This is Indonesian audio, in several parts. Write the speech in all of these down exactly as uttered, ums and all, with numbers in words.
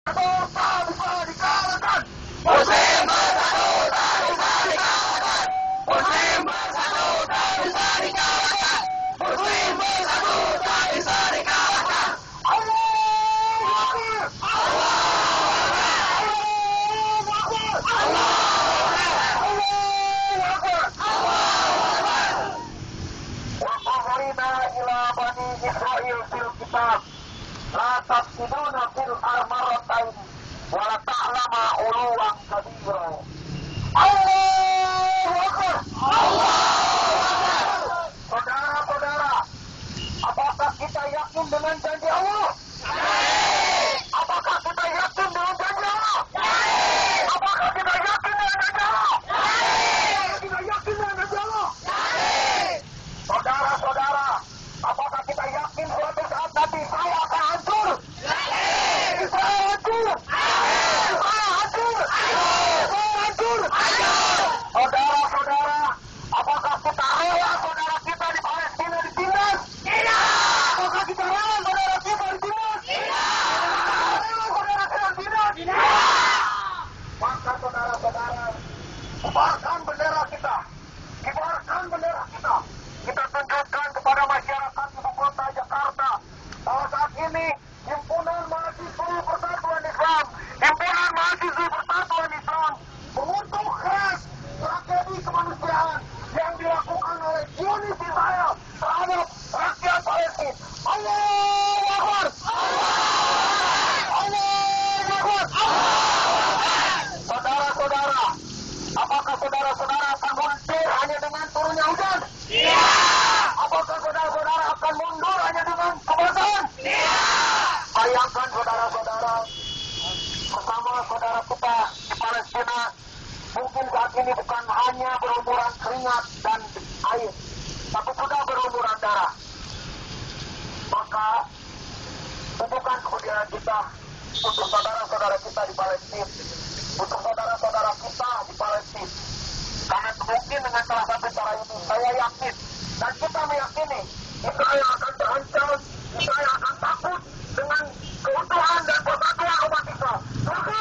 Tak bisa dikalahkan. Muslim bersatu tak bisa dikalahkan. Muslim bersatu tak bisa dikalahkan. Muslim bersatu tak bisa dikalahkan. Allahu Akbar. Allahu Akbar. Allahu Akbar. Allahu Akbar. Wa qadina ila bani Israil fil kitab. La tafsiduna fil armaratain wa la ta'lama uluwan kabira. Allahu Akbar. Allahu Akbar. Saudara-saudara, apakah kita yakin dengan janji Allah? Apakah kita yakin dengan janji Allah? Apakah kita yakin dengan janji Allah? Kita yakin dengan janji Allah? Saudara-saudara, apakah kita yakin suatu saat nanti saya akan hancur? Saya hancur. Saya hancur. Saya hancur. Saudara-saudara, apakah kita rela saudara kita di Palestina ditindas? Tidak. Apakah kita rela saudara kita ditindas? Tidak. Rela saudara kita ditindas? Tidak. Maka saudara-saudara, kibarkan bendera kita. Kibarkan bendera kita. Kita tunjukkan kepada masyarakat ibu kota Jakarta bahwa saat ini himpunan mahasiswa persatuan Islam, himpunan mahasiswa persatuan Islam mengutuk keras tragedi kemanusiaan yang dilakukan oleh Zionis Israel terhadap rakyat Palestina. Allahu Akbar. Allahu Akbar. Saudara-saudara, apakah saudara-saudara akan mundur hanya dengan turunnya hujan? Tidak. Apakah saudara-saudara akan mundur hanya dengan kebakaran? Tidak. Bayangkan saudara-saudara, bersama saudara kita di Palestina, mungkin saat ini bukan hanya berumuran keringat dan air, tapi sudah berumuran darah. Maka tunjukkan kemudian kita untuk saudara-saudara kita di Palestina, untuk saudara-saudara kita di Palestina. Karena mungkin dengan salah satu cara ini, saya yakin dan kita meyakini Israel akan terancam, Israel akan takut dengan keutuhan dan persatuan umat Islam. Maka,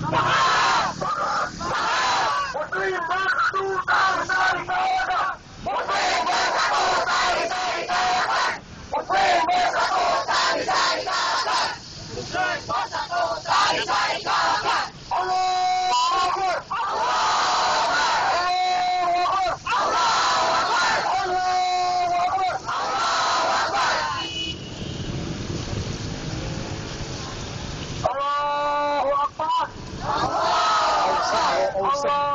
Muslim bersatu tak bisa dikalahkan. Muslim bersatu tak bisa dikalahkan. Muslim bersatu tak bisa dikalahkan. Muslim bersatu tak bisa dikalahkan. Allahu Akbar. Allah